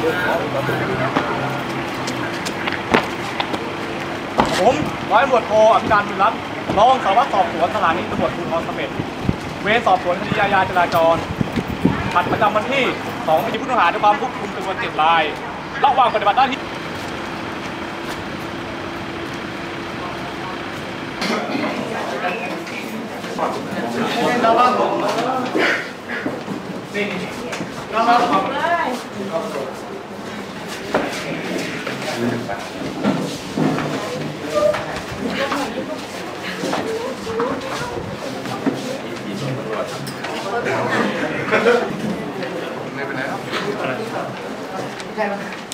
ผมร้อยตำรวจโทอภิการบุญรัตน์รองสารวัตรสอบสวนสถานีตำรวจภูธรเสม็ดเวรสอบสวนคดีอาญาจราจรผัดประจำวันที่2มีผู้ต้องหาด้วยความควบคุมจำนวน7 รายระหว่างปฏิบัติหน้าที่ไม่เป็นไรครับใช่ไหม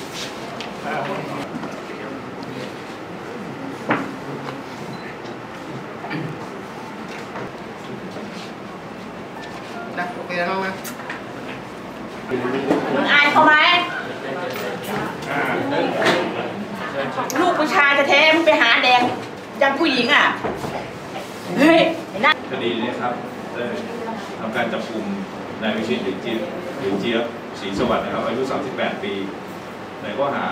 นะโอเคแล้วไหมมึงอายเขาไหมลูกผู้ชายแท้ๆมึงไปหาแดงยังผู้หญิงอ่ะเฮ้ยคดีนี้ครับได้ทำการจับกุมนายวิชิตหรือเจี๊ยบศรีสวัสดิ์นะครับอายุ38 ปีในข้อหา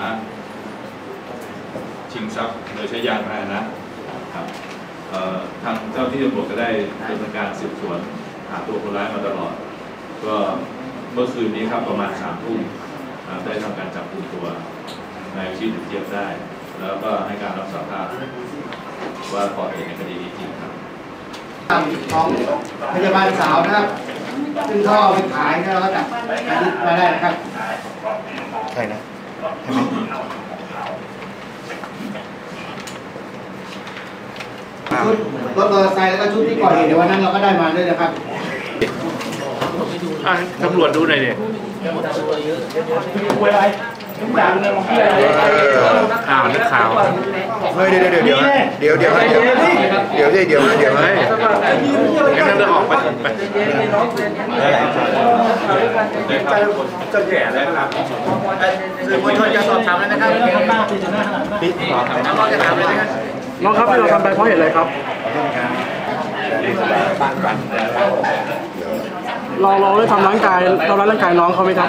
ชิงทรัพย์โดยใช้ยานพาหนะครับทางเจ้าที่ตำรวจก็ได้ดำเนินการสืบสวนหาตัวคนร้ายมาตลอดก็เมื่อคืนนี้ครับประมาณ3 ทุ่มได้ทำการจับกุมตัวนายวิชิตหรือเจี๊ยบได้แล้วก็ให้การรับสารภาพว่าก่อเหตุในคดีนี้จริงครับของพยาบาลสาวนะครับซึ่งเขาเอาไปขายแล้วก็จับมาได้นะครับใช่นะชุดรถมอเตอร์ไซค์แล้วก็ชุดที่ก่อเหตุในวันนั้นเราก็ได้มาด้วยนะครับตำรวจดูหน่อยดิคุยอะไรข่าวนักข่าวเฮ้ยเดี๋ยวงั้นเราออกไปจะแย่แล้วครับสื่อมวลชนจะสอบถามแล้วนะครับน้องจะถามเลยนะครับน้องครับที่เราทำไปเพราะเหตุอะไรครับเราได้ทำร่างกายน้องเขาไหมครับ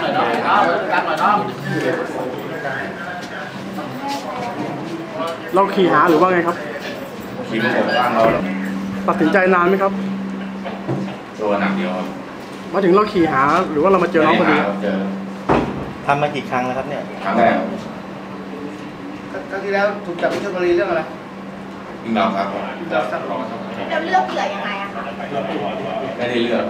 เราขี่หาหรือว่าไงครับขี่มาผมข้างเราตัดสินใจนานไหมครับตัวหนักเดียวครับมาถึงเราขี่หาหรือว่าเรามาเจอน้องพอดีทำมากี่ครั้งแล้วครับเนี่ยครั้งแรกครั้งที่แล้วถูกจับที่ชลบุรีเรื่องอะไรยิงเราครับเราเลือกเหยื่อยังไงอะคะไม่ได้เลือก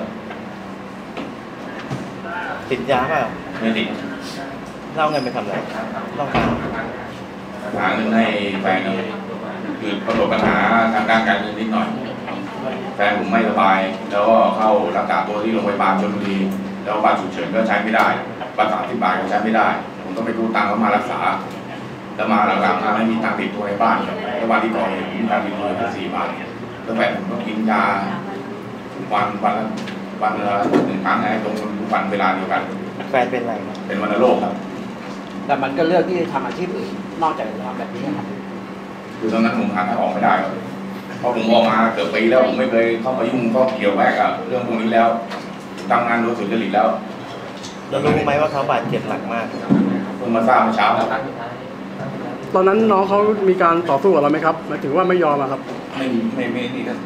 ติดยาเปล่าไม่ติดเล่าเงินไปทำอะไรต้องการหาเงินให้แฟนคือประสบปัญหาทางการเงินนิดหน่อยแฟนผมไม่สบายแล้วก็เข้ารักษาตัวที่โรงพยาบาลชลบุรีแล้วบัตรฉุกเฉินก็ใช้ไม่ได้บัตร30 บาทก็ใช้ไม่ได้ผมต้องไปกู้ตังค์เขามารักษาแล้วมาหลังๆไม่มีตังค์ติดตัวในบ้านแล้ววันที่ก่อเหตุมีตังค์ติดตัว4 บาทแล้วแฟนผมก็กินยาวันละ1 ครั้งตรงทุกวันเวลาเดียวกันแฟนเป็นอะไรเป็นวัณโรคครับแต่มันก็เลือกที่จะทำอาชีพอื่นนอกจากจะทำแบบนี้ครับคือตอนนั้นผมหาทางออกไม่ได้เพราะผมออกมาเกือบปีแล้วผมไม่เคยเข้ามายุ่งข้อเกี่ยวแวกกับเรื่องพวกนี้แล้วทำงานโดยสุจริตแล้วเรารู้ไหมว่าเขาบาดเจ็บหนักมากเพิ่งมาทราบเมื่อเช้าครับตอนนั้นน้องเขามีการต่อสู้กับเราไหมครับหมายถึงว่าไม่ยอมครับไม่นี่ครับ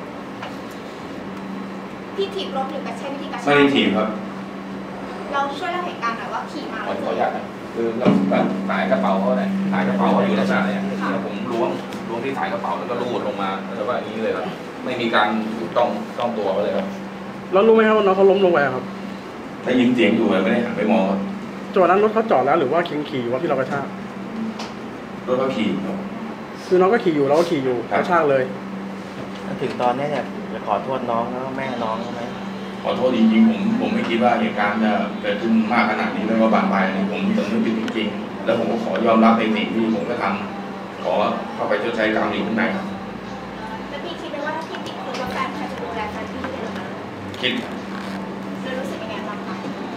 ที่ถีบรถหรือใช้วิธีกระชากไม่ได้ถีบครับเราช่วยเล่าเหตุการณ์หน่อยว่าขี่มาขออนุญาตนะคือเราสายกระเป๋าเขาเนี่ยสายกระเป๋าเขาอยู่ลักษณะเนี่ยผมล้วงที่สายกระเป๋าแล้วก็ลูดลงมาแล้วก็อย่างนี้เลยครับไม่มีการต้องตัวเขาเลยครับแล้วรู้ไหมครับว่าน้องเขาล้มลงไปครับได้ยินเสียงอยู่ไม่ได้หันไปมองครับจังหวะนั้นรถเขาจอดแล้วหรือว่าขี่ว่าที่เรากระชากรถเขาขี่ครับคือน้องก็ขี่อยู่เราก็ขี่อยู่กระชากเลยถึงตอนนี้เนี่ยจะขอโทษน้องแล้วแม่น้องไหมขอโทษจริงๆผมไม่คิดว่าเหตุการณ์จะเกิดขึ้นมากขนาดนี้แล้วก็บานปลายผมสำนึกผิดจริงๆแล้วผมก็ขอยอมรับในสิ่งที่ผมก็ทำขอเข้าไปชดใช้กรรมอยู่ข้างในครับแล้วพี่คิดไหมว่าถ้าพี่ติดคุกแล้วแฟนใครจะดูแลแฟนพี่ได้หรือเปล่าคิดแล้วรู้สึกยังไงบ้างคะ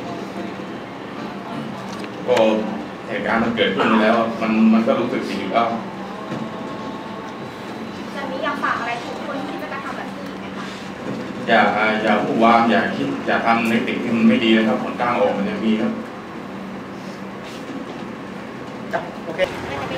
ก็เหตุการณ์มันเกิดขึ้นแล้วมันก็รู้สึกผิดอยู่แล้วจะมีอยากฝากอะไรถึงคนที่จะทำแบบนี้ไหมคะอย่าพูดว่าอย่าคิดอย่าทำในสิ่งที่มันไม่ดีนะครับผลกลางออกมันจะมีครับจ้ะโอเค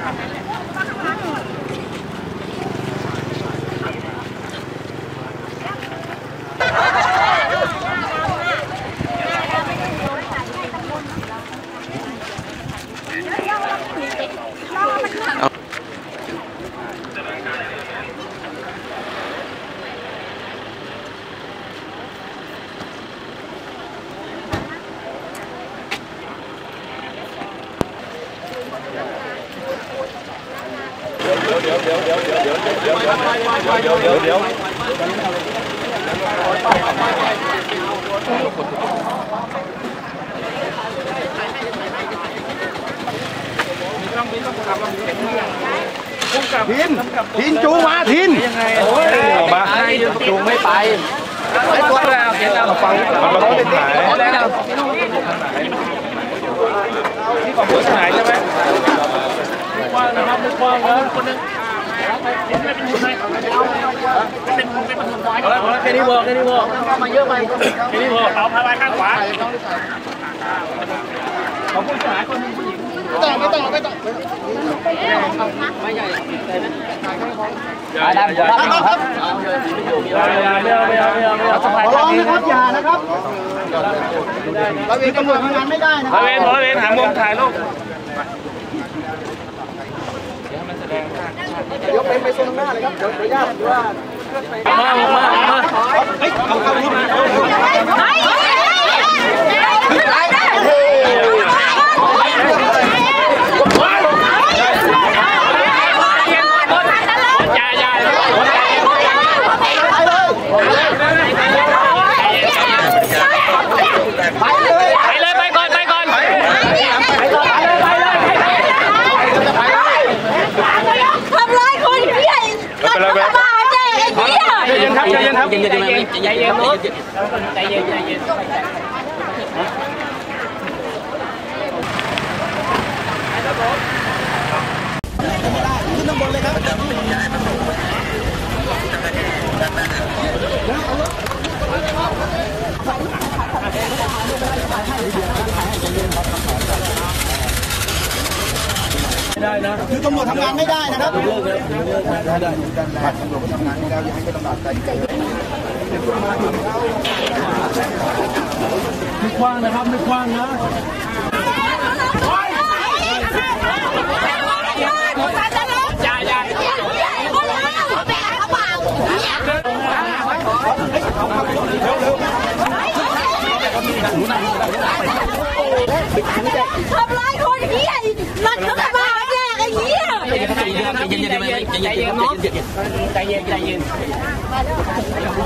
ทินจูงมาทินมาจูงไม่ไปไอ้ตัวเราฟังมันมาผมหายที่ของผมหายใช่ไหมกว้างนะครับกว้างนะคนนึงแค่นี้พอมาเยอะไปแค่นี้พอเอาพาไปข้างขวาของผู้ชายคนนึงผู้หญิงไม่ต้องไม่ใหญ่ได้ครับไม่เอาอย่านะครับเราเองตำรวจทำงานไม่ได้นะเราเองหามุมถ่ายรูปยกไปโซนหน้าเลยครับเดี๋ยวญาติว่ามาเฮ้ยเอารูปใจเย็นขึ้นข้างบนเลยครับได้นะคือตำรวจทำงานไม่ได้นะครับได้ตำรวจทำงานไม่ได้ยังให้ตำรวจใจไม่กว้างนะครับไม่กว้างนะทำร้ายคนเหี้ยรัฐบาลแย่ไอ้เหี้ยใจเย็น